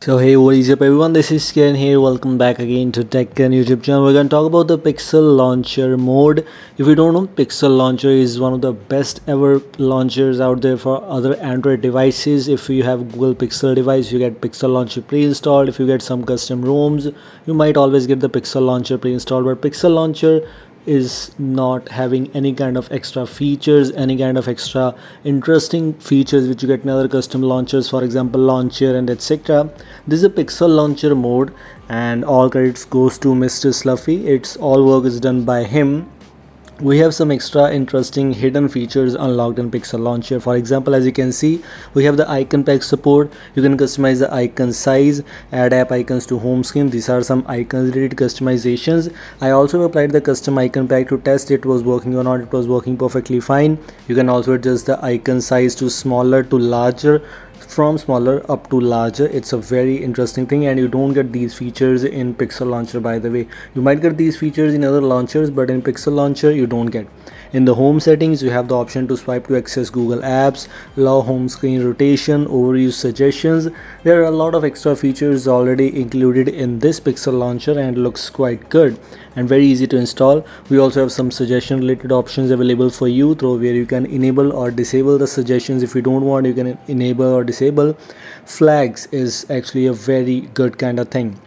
So hey, what is up everyone, this is Ken here. Welcome back again to TechCan YouTube channel. We're going to talk about the Pixel Launcher mode. If you don't know, Pixel Launcher is one of the best ever launchers out there for other Android devices. If you have Google Pixel device, you get Pixel Launcher pre-installed. If you get some custom ROMs, you might always get the Pixel Launcher pre-installed. But Pixel Launcher is not having any kind of extra features, any kind of extra interesting features which you get in other custom launchers, for example launcher and etc. This is a Pixel Launcher mode and all credits goes to Mr. Sluffy. It's all work is done by him. We have some extra interesting hidden features unlocked in Pixel Launcher. For example, as you can see, we have the icon pack support. You can customize the icon size, add app icons to home screen. These are some icon related customizations. I also applied the custom icon pack to test it was working or not. It was working perfectly fine. You can also adjust the icon size to smaller to larger, from smaller up to larger. It's a very interesting thing, and you don't get these features in Pixel Launcher. By the way, you might get these features in other launchers, but in Pixel Launcher you don't get. In the home settings, you have the option to swipe to access Google apps, allow home screen rotation, overuse suggestions. There are a lot of extra features already included in this Pixel Launcher and looks quite good and very easy to install. We also have some suggestion related options available for you through where you can enable or disable the suggestions. If you don't want, you can enable or disable. Flags is actually a very good kind of thing.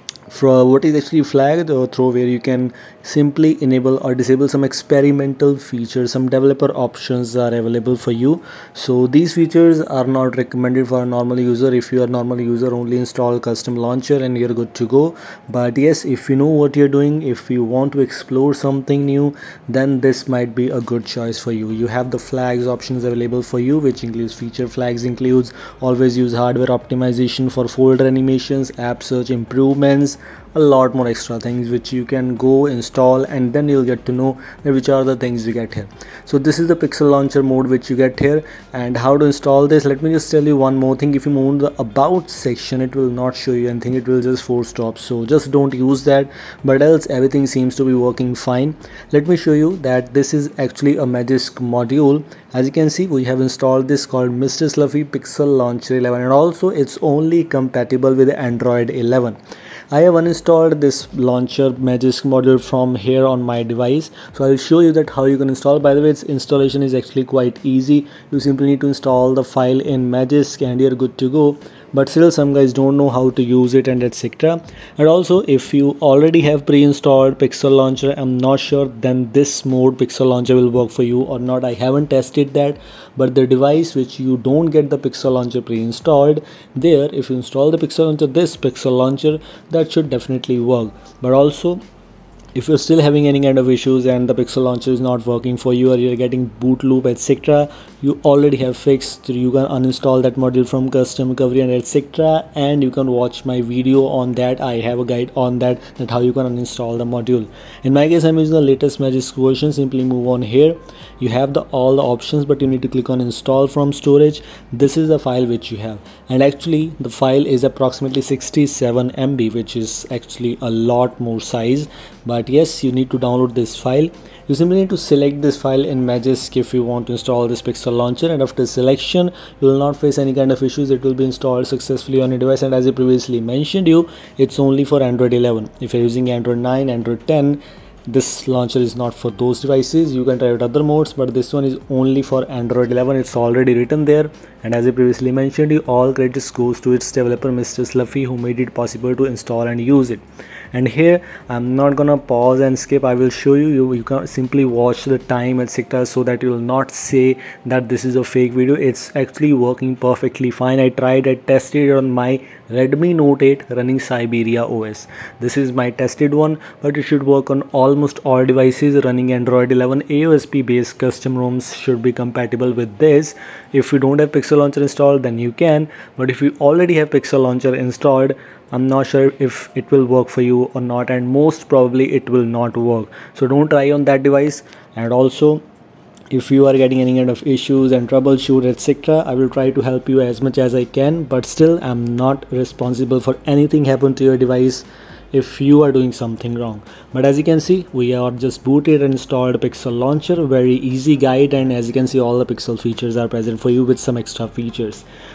For what is actually flagged, or through where you can simply enable or disable some experimental features, some developer options are available for you. So these features are not recommended for a normal user. If you are a normal user, only install custom launcher and you're good to go. But yes, if you know what you're doing, if you want to explore something new, then this might be a good choice for you. You have the flags options available for you, which includes feature flags, includes always use hardware optimization for folder animations, app search improvements, a lot more extra things which you can go install, and then you'll get to know which are the things you get here. So this is the Pixel Launcher mode which you get here. And how to install this, let me just tell you one more thing. If you move the about section, it will not show you anything, it will just force stop, so just don't use that. But else everything seems to be working fine. Let me show you that this is actually a Magisk module. As you can see, we have installed this called Mr. Sluffy Pixel Launcher 11, and also it's only compatible with Android 11. I have uninstalled this launcher Magisk module from here on my device, so I'll show you that how you can install. By the way, its installation is actually quite easy. You simply need to install the file in Magisk and you're good to go. But still some guys don't know how to use it and etc. And also, if you already have pre-installed Pixel Launcher, I'm not sure then this mode Pixel Launcher will work for you or not. I haven't tested that, but the device which you don't get the Pixel Launcher pre-installed, there if you install the Pixel Launcher, this Pixel Launcher, that should definitely work. But also, if you're still having any kind of issues and the Pixel Launcher is not working for you, or you're getting boot loop etc., you already have fixed. You can uninstall that module from custom recovery and etc., and you can watch my video on that. I have a guide on that how you can uninstall the module. In my case, I'm using the latest Magisk version. Simply move on here. You have all the options, but you need to click on install from storage. This is the file which you have, and actually the file is approximately 67 MB, which is actually a lot more size. But yes, you need to download this file. You simply need to select this file in Magisk if you want to install this Pixel Launcher, and after selection you will not face any kind of issues. It will be installed successfully on your device, and as I previously mentioned you, it's only for Android 11. If you're using Android 9, Android 10, this launcher is not for those devices. You can try out other modes, but this one is only for Android 11. It's already written there, and as I previously mentioned you, all credits goes to its developer Mr. Sluffy, who made it possible to install and use it. And here I'm not gonna pause and skip. I will show you. You can simply watch the time etc., so that you will not say that this is a fake video. It's actually working perfectly fine. I tested it on my Redmi Note 8 running Siberia OS. This is my tested one, but it should work on almost all devices running Android 11. AOSP based custom ROMs should be compatible with this. If you don't have Pixel Launcher installed, then you can, but if you already have Pixel Launcher installed, I'm not sure if it will work for you or not, and most probably it will not work. So don't try on that device. And also, if you are getting any kind of issues and troubleshoot etc., I will try to help you as much as I can, but still I'm not responsible for anything happen to your device if you are doing something wrong. But as you can see, we are just booted and installed Pixel Launcher. Very easy guide, and as you can see, all the Pixel features are present for you with some extra features.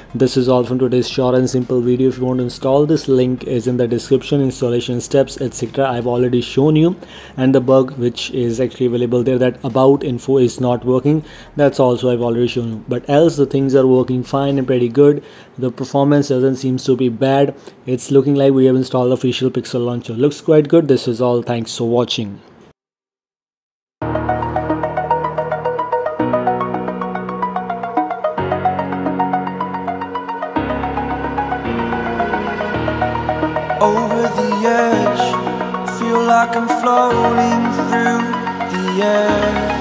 This is all from today's short and simple video. If you want to install, this link is in the description. Installation steps, etc., I've already shown you, and the bug which is actually available there, that about info is not working, that's also I've already shown you. But else the things are working fine and pretty good. The performance doesn't seem to be bad. It's looking like we have installed official Pixel launcher. Looks quite good. This is all. Thanks for watching. Over the edge, feel like I'm floating through the air.